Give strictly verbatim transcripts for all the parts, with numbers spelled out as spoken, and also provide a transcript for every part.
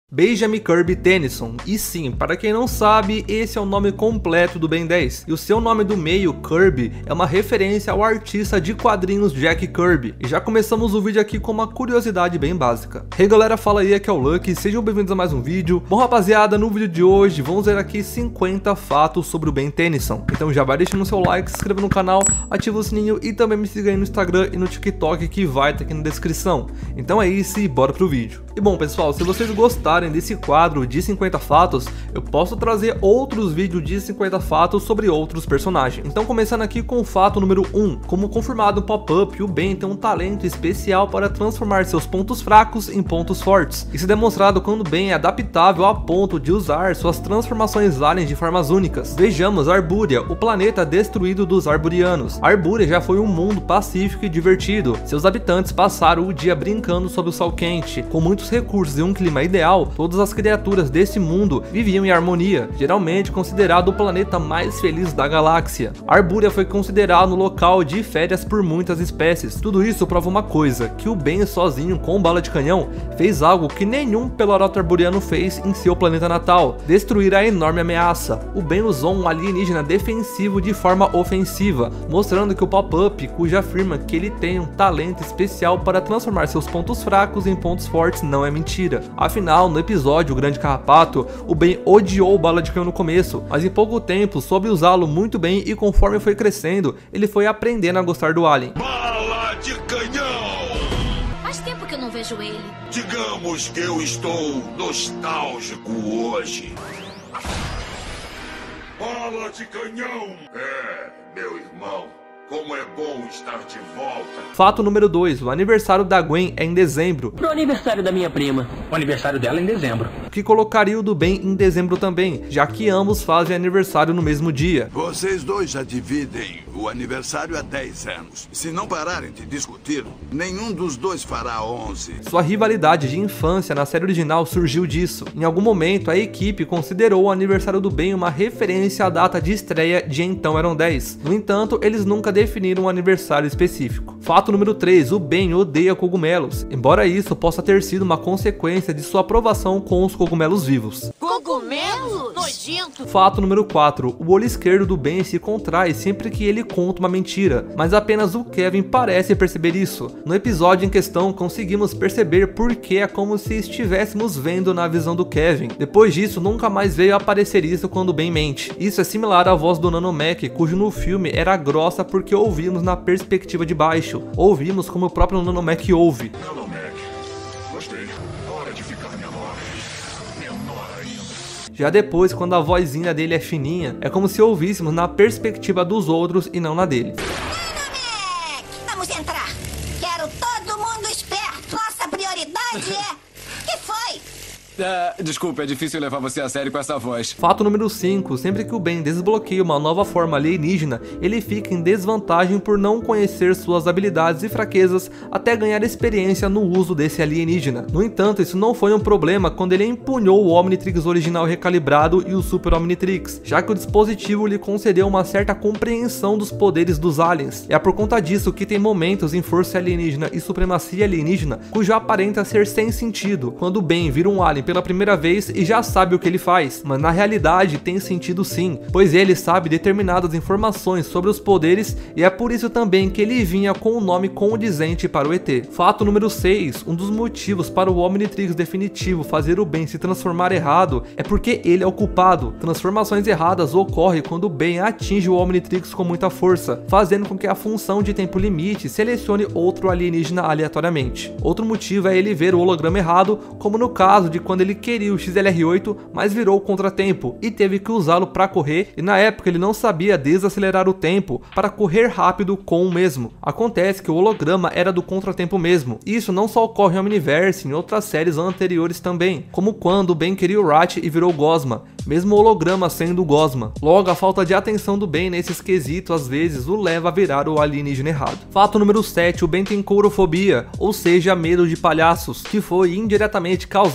Benjamin Kirby Tennyson, e sim, para quem não sabe, esse é o nome completo do Ben dez, e o seu nome do meio, Kirby, é uma referência ao artista de quadrinhos Jack Kirby. E já começamos o vídeo aqui com uma curiosidade bem básica. Hey galera, fala aí, aqui é o Lucky, sejam bem-vindos a mais um vídeo. Bom rapaziada, no vídeo de hoje vamos ver aqui cinquenta fatos sobre o Ben Tennyson. Então já vai deixando o seu like, se inscreva no canal, ativa o sininho e também me siga aí no Instagram e no TikTok que vai estar aqui na descrição. Então é isso e bora pro vídeo. E bom pessoal, se vocês gostaram desse quadro de cinquenta fatos, eu posso trazer outros vídeos de cinquenta fatos sobre outros personagens. Então começando aqui com o fato número um. Como confirmado no pop-up, o Ben tem um talento especial para transformar seus pontos fracos em pontos fortes. Isso é demonstrado quando o Ben é adaptável a ponto de usar suas transformações aliens de formas únicas. Vejamos Arbúria, o planeta destruído dos Arburianos. Arbúria já foi um mundo pacífico e divertido. Seus habitantes passaram o dia brincando sob o sol quente. Com muitos recursos e um clima ideal, todas as criaturas desse mundo viviam em harmonia, geralmente considerado o planeta mais feliz da galáxia. Arbúria foi considerado um local de férias por muitas espécies. Tudo isso prova uma coisa, que o Ben sozinho com bala de canhão fez algo que nenhum peloroto arburiano fez em seu planeta natal: destruir a enorme ameaça. O Ben usou um alienígena defensivo de forma ofensiva, mostrando que o pop-up, cuja afirma que ele tem um talento especial para transformar seus pontos fracos em pontos fortes, não é mentira. Afinal, no episódio O Grande Carrapato, o Ben odiou o bala de canhão no começo, mas em pouco tempo soube usá-lo muito bem e conforme foi crescendo, ele foi aprendendo a gostar do alien. Bala de canhão! Faz tempo que eu não vejo ele. Digamos que eu estou nostálgico hoje. Bala de canhão! É, meu irmão. Como é bom estar de volta. Fato número dois. O aniversário da Gwen é em dezembro. Pro aniversário da minha prima. O aniversário dela é em dezembro. O que colocaria o do Ben em dezembro também, já que ambos fazem aniversário no mesmo dia. Vocês dois já dividem o aniversário há dez anos. Se não pararem de discutir, nenhum dos dois fará onze. Sua rivalidade de infância na série original surgiu disso. Em algum momento, a equipe considerou o aniversário do Ben uma referência à data de estreia de Então Eram dez. No entanto, eles nunca definiram um aniversário específico. Fato número três. O Ben odeia cogumelos, embora isso possa ter sido uma consequência de sua aprovação com os cogumelos vivos. Cogumelos? Nojento! Fato número quatro. O olho esquerdo do Ben se contrai sempre que ele conta uma mentira, mas apenas o Kevin parece perceber isso. No episódio em questão, conseguimos perceber porque é como se estivéssemos vendo na visão do Kevin. Depois disso, nunca mais veio aparecer isso quando o Ben mente. Isso é similar à voz do Nanomech, cujo no filme era grossa porque ouvimos na perspectiva de baixo. Ouvimos como o próprio Nanomech ouve. Nanomech, gostei. Hora de ficar menor. Menor ainda. Já depois, quando a vozinha dele é fininha, é como se ouvíssemos na perspectiva dos outros e não na dele. Nanomech, vamos entrar. Quero todo mundo esperto. Nossa prioridade é... Que foi? Uh, desculpa, é difícil levar você a sério com essa voz. Fato número cinco. Sempre que o Ben desbloqueia uma nova forma alienígena, ele fica em desvantagem por não conhecer suas habilidades e fraquezas até ganhar experiência no uso desse alienígena. No entanto, isso não foi um problema quando ele empunhou o Omnitrix original recalibrado e o Super Omnitrix, já que o dispositivo lhe concedeu uma certa compreensão dos poderes dos aliens. É por conta disso que tem momentos em Força Alienígena e Supremacia Alienígena cujo aparenta ser sem sentido, quando o Ben vira um alien pela primeira vez e já sabe o que ele faz, mas na realidade tem sentido sim, pois ele sabe determinadas informações sobre os poderes e é por isso também que ele vinha com um nome condizente para o E T. Fato número seis. Um dos motivos para o Omnitrix definitivo fazer o Ben se transformar errado é porque ele é o culpado. Transformações erradas ocorrem quando o Ben atinge o Omnitrix com muita força, fazendo com que a função de tempo limite selecione outro alienígena aleatoriamente. Outro motivo é ele ver o holograma errado, como no caso de quando ele queria o X L R oito, mas virou o contratempo e teve que usá-lo para correr, e na época ele não sabia desacelerar o tempo para correr rápido com o mesmo. Acontece que o holograma era do contratempo mesmo. Isso não só ocorre em Omniverse, em outras séries anteriores também, como quando o Ben queria o Rat e virou Gosma, mesmo o holograma sendo o Gosma. Logo, a falta de atenção do Ben nesses quesitos às vezes o leva a virar o alienígena errado. Fato número sete. O Ben tem courofobia, ou seja, medo de palhaços, que foi indiretamente causada por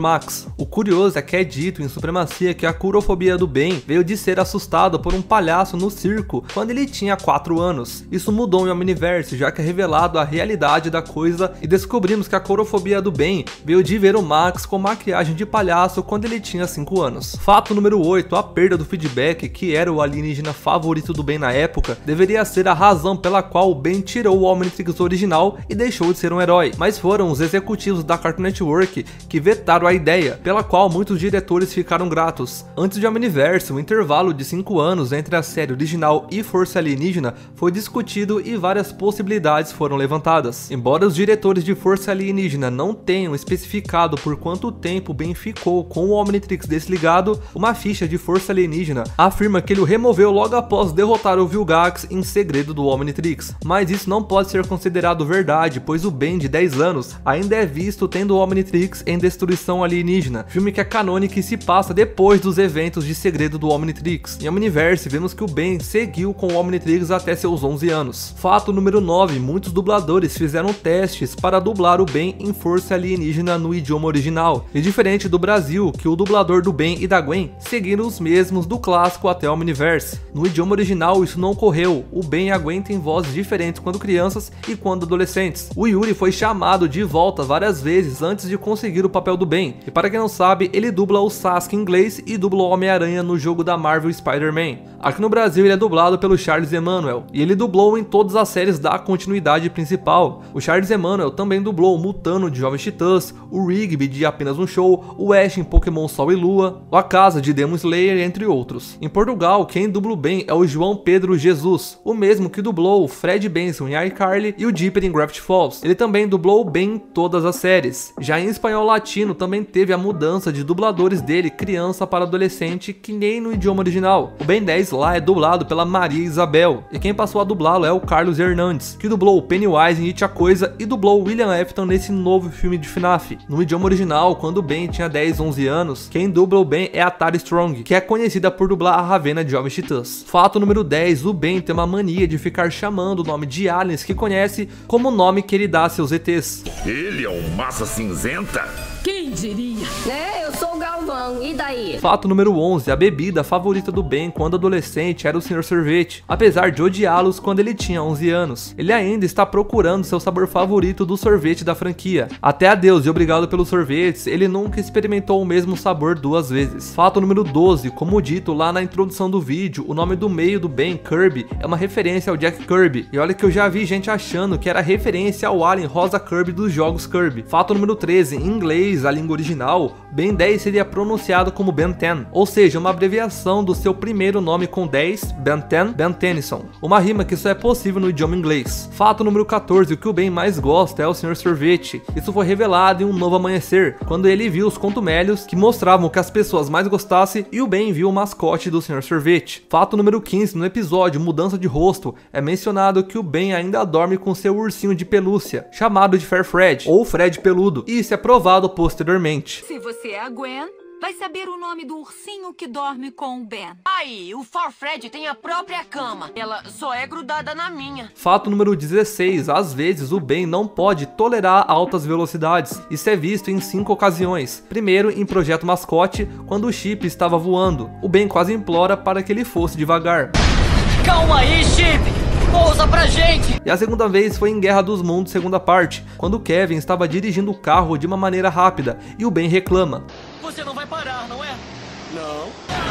Max. O curioso é que é dito em Supremacia que a curofobia do Ben veio de ser assustado por um palhaço no circo quando ele tinha quatro anos. Isso mudou em Omniverse, já que é revelado a realidade da coisa e descobrimos que a curofobia do Ben veio de ver o Max com maquiagem de palhaço quando ele tinha cinco anos. Fato número oito, a perda do feedback, que era o alienígena favorito do Ben na época, deveria ser a razão pela qual o Ben tirou o Omnitrix original e deixou de ser um herói, mas foram os executivos da Cartoon Network que vetaram a ideia, pela qual muitos diretores ficaram gratos. Antes de Omniverse, um intervalo de cinco anos entre a série original e Força Alienígena foi discutido e várias possibilidades foram levantadas. Embora os diretores de Força Alienígena não tenham especificado por quanto tempo Ben ficou com o Omnitrix desligado, uma ficha de Força Alienígena afirma que ele o removeu logo após derrotar o Vilgax em segredo do Omnitrix, mas isso não pode ser considerado verdade, pois o Ben de dez anos ainda é visto tendo o Omnitrix em Destruição Alienígena, filme que é canônico e se passa depois dos eventos de segredo do Omnitrix. Em Omniverse, vemos que o Ben seguiu com o Omnitrix até seus onze anos. Fato número nove, muitos dubladores fizeram testes para dublar o Ben em Força Alienígena no idioma original, e diferente do Brasil, que o dublador do Ben e da Gwen seguiram os mesmos do clássico até o Omniverse. No idioma original isso não ocorreu, o Ben e a Gwen têm vozes diferentes quando crianças e quando adolescentes. O Yuri foi chamado de volta várias vezes antes de conseguir o papel do Ben, e para quem não sabe, ele dubla o Sasuke em inglês e dubla o Homem-Aranha no jogo da Marvel Spider-Man. Aqui no Brasil ele é dublado pelo Charles Emanuel, e ele dublou em todas as séries da continuidade principal. O Charles Emanuel também dublou o Mutano de Jovens Titãs, o Rigby de Apenas um Show, o Ash em Pokémon Sol e Lua, o Akaza de Demon Slayer, entre outros. Em Portugal, quem dubla o Ben é o João Pedro Jesus, o mesmo que dublou o Fred Benson em iCarly e o Dipper em Gravity Falls. Ele também dublou o Ben em todas as séries. Já em espanhol latino também teve a mudança de dubladores dele, criança para adolescente, que nem no idioma original. O Ben dez lá é dublado pela Maria Isabel, e quem passou a dublá-lo é o Carlos Hernandes, que dublou o Pennywise em It a Coisa e dublou o William Afton nesse novo filme de F NAF. No idioma original, quando o Ben tinha dez, onze anos, quem dubla o Ben é a Tara Strong, que é conhecida por dublar a Ravenna de Jovens Titãs. Fato número dez, o Ben tem uma mania de ficar chamando o nome de aliens que conhece como o nome que ele dá a seus E Tês. Ele é um massa cinzenta? Quem diria? É, eu sou o Galvão, e daí? Fato número onze, a bebida favorita do Ben quando adolescente era o senhor Sorvete, apesar de odiá-los quando ele tinha onze anos. Ele ainda está procurando seu sabor favorito do sorvete da franquia. Até adeus e obrigado pelos sorvetes, ele nunca experimentou o mesmo sabor duas vezes. Fato número doze, como dito lá na introdução do vídeo, o nome do meio do Ben, Kirby, é uma referência ao Jack Kirby, e olha que eu já vi gente achando que era referência ao alien Rosa Kirby dos jogos Kirby. Fato número treze, em inglês, a língua original, Ben dez seria pronunciado como Ben dez, ou seja, uma abreviação do seu primeiro nome com dez, Ben dez, Ben Tennyson, uma rima que só é possível no idioma inglês. Fato número quatorze, o que o Ben mais gosta é o senhor Sorvete. Isso foi revelado em Um Novo Amanhecer, quando ele viu os contumélios que mostravam que as pessoas mais gostassem e o Ben viu o mascote do senhor Sorvete. Fato número quinze, no episódio Mudança de Rosto, é mencionado que o Ben ainda dorme com seu ursinho de pelúcia, chamado de Fair Fred, ou Fred Peludo, e isso é provado posteriormente. Se você é a Gwen, vai saber o nome do ursinho que dorme com o Ben. Aí, o Farfred tem a própria cama. Ela só é grudada na minha. Fato número dezesseis, às vezes o Ben não pode tolerar altas velocidades. Isso é visto em cinco ocasiões. Primeiro, em Projeto Mascote, quando o Chip estava voando. O Ben quase implora para que ele fosse devagar. Calma aí, Chip! Pousa pra gente! E a segunda vez foi em Guerra dos Mundos, segunda parte, quando o Kevin estava dirigindo o carro de uma maneira rápida e o Ben reclama. Você não vai parar, não é? Não.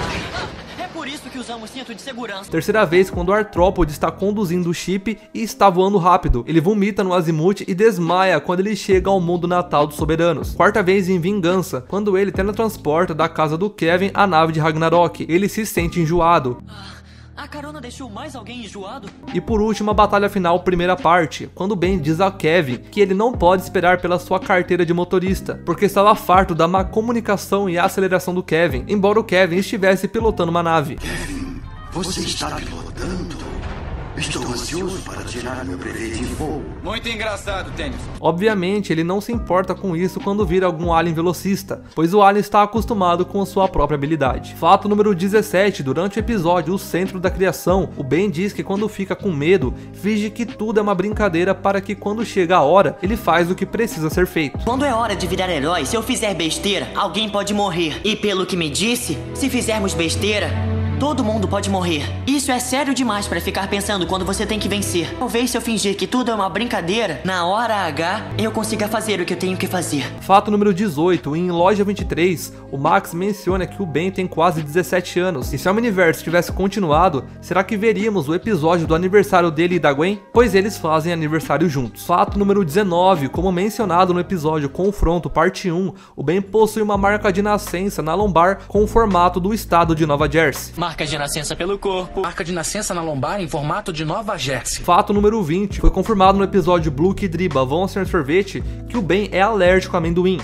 É por isso que usamos cinto de segurança. Terceira vez, quando o Arthrópode está conduzindo o Chip e está voando rápido. Ele vomita no azimuth e desmaia quando ele chega ao mundo natal dos soberanos. Quarta vez em Vingança, quando ele teletransporta da casa do Kevin a nave de Ragnarok. Ele se sente enjoado. A carona deixou mais alguém enjoado? E por último, a batalha final, primeira parte, quando o Ben diz a Kevin que ele não pode esperar pela sua carteira de motorista, porque estava farto da má comunicação e aceleração do Kevin, embora o Kevin estivesse pilotando uma nave. Kevin, você está pilotando? Estou ansioso para tirar meu brevet de voo. Muito engraçado, Tennyson. Obviamente, ele não se importa com isso quando vira algum alien velocista, pois o alien está acostumado com a sua própria habilidade. Fato número dezessete, durante o episódio O Centro da Criação, o Ben diz que quando fica com medo, finge que tudo é uma brincadeira para que quando chega a hora, ele faz o que precisa ser feito. Quando é hora de virar herói, se eu fizer besteira, alguém pode morrer. E pelo que me disse, se fizermos besteira, todo mundo pode morrer. Isso é sério demais pra ficar pensando quando você tem que vencer. Talvez se eu fingir que tudo é uma brincadeira, na hora H, eu consiga fazer o que eu tenho que fazer. Fato número dezoito, em Loja vinte e três, o Max menciona que o Ben tem quase dezessete anos. E se o universo tivesse continuado, será que veríamos o episódio do aniversário dele e da Gwen? Pois eles fazem aniversário juntos. Fato número dezenove, como mencionado no episódio Confronto parte um, o Ben possui uma marca de nascença na lombar com o formato do estado de Nova Jersey. Marca de nascença pelo corpo. Marca de nascença na lombar em formato de Nova Jersey. Fato número vinte. Foi confirmado no episódio Blue Kid Driba Vão Ser Sorvete que o Ben é alérgico a amendoim.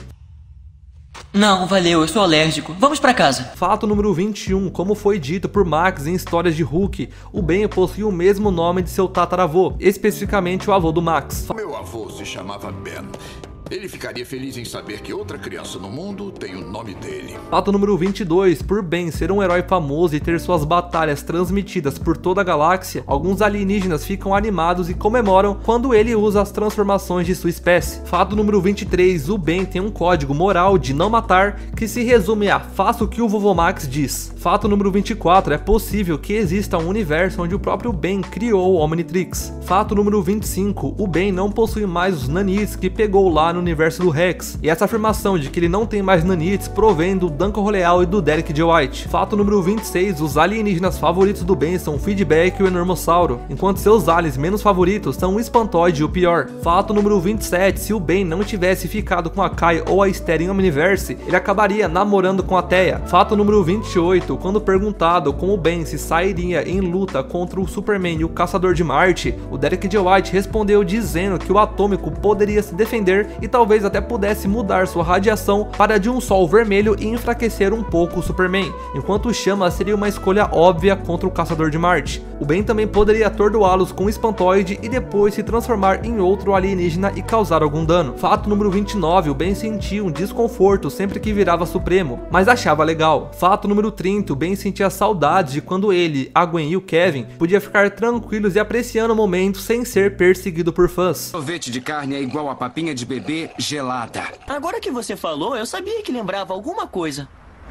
Não, valeu, eu sou alérgico. Vamos pra casa. Fato número vinte e um. Como foi dito por Max em Histórias de Hulk, o Ben possui o mesmo nome de seu tataravô, especificamente o avô do Max. Meu avô se chamava Ben. Ele ficaria feliz em saber que outra criança no mundo tem o nome dele. Fato número vinte e dois. Por Ben ser um herói famoso e ter suas batalhas transmitidas por toda a galáxia, alguns alienígenas ficam animados e comemoram quando ele usa as transformações de sua espécie. Fato número vinte e três. O Ben tem um código moral de não matar que se resume a faça o que o vovô Max diz. Fato número vinte e quatro. É possível que exista um universo onde o próprio Ben criou o Omnitrix. Fato número vinte e cinco. O Ben não possui mais os nanites que pegou lá no universo do Rex, e essa afirmação de que ele não tem mais nanites provém do Duncan Roleal e do Derek J. White. Fato número vinte e seis, os alienígenas favoritos do Ben são o Feedback e o Enormossauro, enquanto seus aliens menos favoritos são o Espantoide e o Pior. Fato número vinte e sete, se o Ben não tivesse ficado com a Kai ou a Esther em Omniverse, ele acabaria namorando com a Theia. Fato número vinte e oito, quando perguntado como o Ben se sairia em luta contra o Superman e o Caçador de Marte, o Derek J. White respondeu dizendo que o Atômico poderia se defender e talvez até pudesse mudar sua radiação para de um sol vermelho e enfraquecer um pouco o Superman, enquanto o Chama seria uma escolha óbvia contra o Caçador de Marte. O Ben também poderia atordoá-los com o Espantoide e depois se transformar em outro alienígena e causar algum dano. Fato número vinte e nove, o Ben sentia um desconforto sempre que virava Supremo, mas achava legal. Fato número trinta, o Ben sentia saudades de quando ele, a Gwen e o Kevin podia ficar tranquilos e apreciando o momento sem ser perseguido por fãs. Sorvete de carne é igual a papinha de bebê gelada. Agora que você falou, eu sabia que lembrava alguma coisa.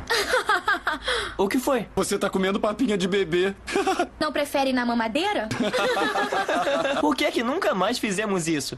O que foi? Você tá comendo papinha de bebê. Não prefere na mamadeira? Por que é que nunca mais fizemos isso?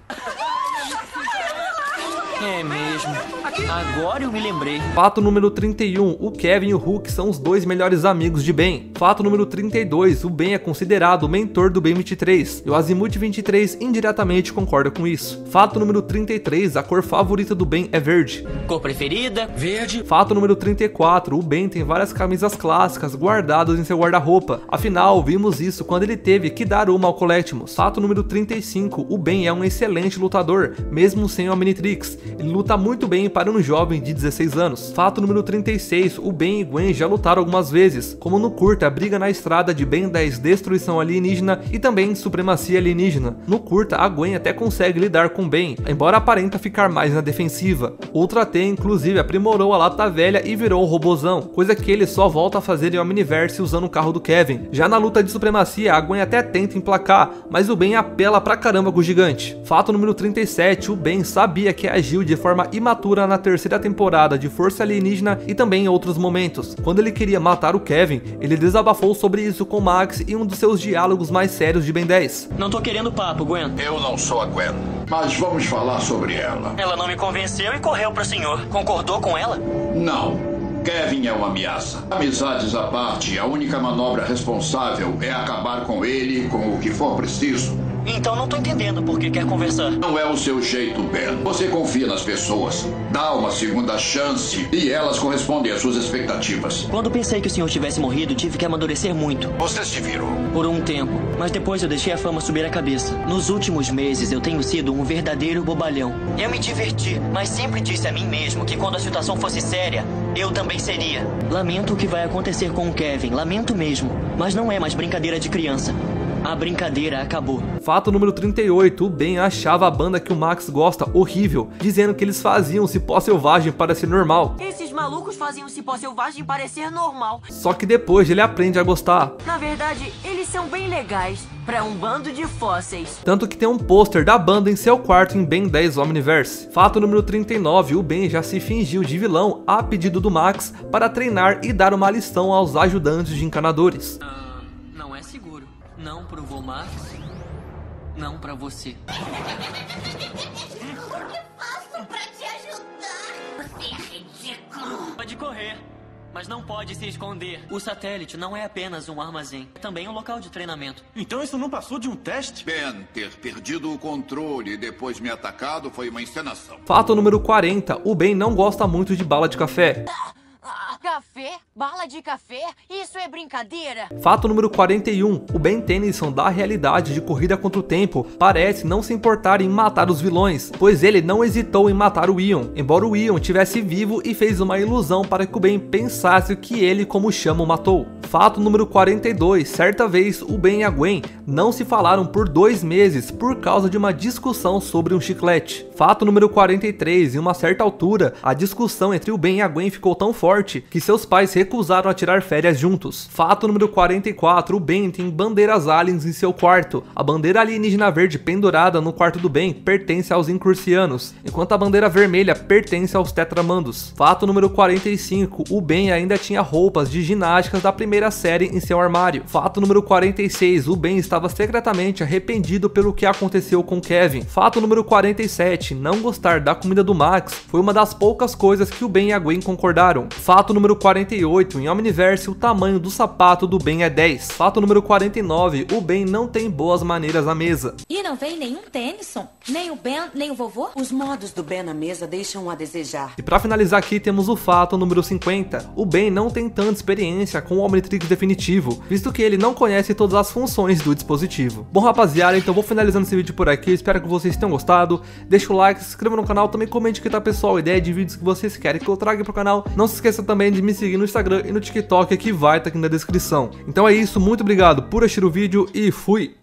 É mesmo. Agora eu me lembrei. Fato número trinta e um. O Kevin e o Hulk são os dois melhores amigos de Ben. Fato número trinta e dois. O Ben é considerado o mentor do Ben vinte e três. E o Azimuth vinte e três indiretamente concorda com isso. Fato número trinta e três. A cor favorita do Ben é verde. Cor preferida? Verde. Fato número trinta e quatro. O Ben tem várias camisas clássicas guardadas em seu guarda-roupa. Afinal, vimos isso quando ele teve que dar uma ao Collectimus. Fato número trinta e cinco. O Ben é um excelente lutador, mesmo sem o Omnitrix. Ele luta muito bem para um jovem de dezesseis anos. Fato número trinta e seis. O Ben e Gwen já lutaram algumas vezes, como no curta Briga na Estrada de Ben dez Destruição Alienígena e também Supremacia Alienígena. No curta, a Gwen até consegue lidar com Ben, embora aparenta ficar mais na defensiva. Ultra T inclusive aprimorou a lata velha e virou um robozão, coisa que ele só volta a fazer em Omniverse usando o carro do Kevin. Já na luta de Supremacia, a Gwen até tenta emplacar, mas o Ben apela pra caramba com o gigante. Fato número trinta e sete. O Ben sabia que agiu de forma imatura na terceira temporada de Força Alienígena e também em outros momentos. Quando ele queria matar o Kevin, ele desabafou sobre isso com Max em um dos seus diálogos mais sérios de Ben dez. Não tô querendo papo, Gwen. Eu não sou a Gwen, mas vamos falar sobre ela. Ela não me convenceu e correu pro senhor. Concordou com ela? Não. Kevin é uma ameaça. Amizades à parte, a única manobra responsável é acabar com ele com o que for preciso. Então não tô entendendo por que quer conversar. Não é o seu jeito, Ben. Você confia nas pessoas, dá uma segunda chance e elas correspondem às suas expectativas. Quando pensei que o senhor tivesse morrido, tive que amadurecer muito. Você se virou. Por um tempo, mas depois eu deixei a fama subir a cabeça. Nos últimos meses eu tenho sido um verdadeiro bobalhão. Eu me diverti, mas sempre disse a mim mesmo que quando a situação fosse séria, eu também seria. Lamento o que vai acontecer com o Kevin, lamento mesmo, mas não é mais brincadeira de criança. A brincadeira acabou. Fato número trinta e oito, o Ben achava a banda que o Max gosta horrível, dizendo que eles faziam cipó selvagem parecer normal. Esses malucos faziam o cipó selvagem parecer normal. Só que depois ele aprende a gostar. Na verdade, eles são bem legais pra um bando de fósseis. Tanto que tem um pôster da banda em seu quarto em Ben dez Omniverse. Fato número trinta e nove, o Ben já se fingiu de vilão a pedido do Max para treinar e dar uma lição aos ajudantes de encanadores. Ah, não é seguro. Não pro vô Max, não pra você. O que faço pra te ajudar? Você é ridículo. Pode correr, mas não pode se esconder. O satélite não é apenas um armazém, é também um local de treinamento. Então isso não passou de um teste? Ben ter perdido o controle e depois me atacado foi uma encenação. Fato número quarenta, o Ben não gosta muito de bala de café. Café? Bala de café? Isso é brincadeira? Fato número quarenta e um, o Ben Tennyson da realidade de Corrida contra o Tempo parece não se importar em matar os vilões, pois ele não hesitou em matar o Ion, embora o Ion estivesse vivo e fez uma ilusão para que o Ben pensasse que ele, como chama, o matou. Fato número quarenta e dois, certa vez o Ben e a Gwen não se falaram por dois meses por causa de uma discussão sobre um chiclete. Fato número quarenta e três, em uma certa altura, a discussão entre o Ben e a Gwen ficou tão forte que seus pais recusaram a tirar férias juntos. Fato número quarenta e quatro, o Ben tem bandeiras aliens em seu quarto. A bandeira alienígena verde pendurada no quarto do Ben pertence aos Incursianos, enquanto a bandeira vermelha pertence aos Tetramandos. Fato número quarenta e cinco, o Ben ainda tinha roupas de ginásticas da primeira série em seu armário. Fato número quarenta e seis, o Ben estava secretamente arrependido pelo que aconteceu com Kevin. Fato número quarenta e sete, não gostar da comida do Max foi uma das poucas coisas que o Ben e a Gwen concordaram. Fato número quarenta e oito, em Omniverse o tamanho do sapato do Ben é dez. Fato número quarenta e nove, o Ben não tem boas maneiras à mesa. E não vem nenhum Tennyson, nem o Ben, nem o vovô? Os modos do Ben na mesa deixam a desejar. E pra finalizar aqui temos o fato número cinquenta, o Ben não tem tanta experiência com o Omnitrix definitivo, visto que ele não conhece todas as funções do dispositivo. Bom rapaziada, então vou finalizando esse vídeo por aqui, espero que vocês tenham gostado, deixa o like, se inscreva no canal, também comente aqui, tá pessoal, ideia de vídeos que vocês querem que eu traga pro canal, não se esqueça também de me seguir no Instagram e no TikTok que vai estar aqui na descrição. Então é isso, muito obrigado por assistir o vídeo e fui!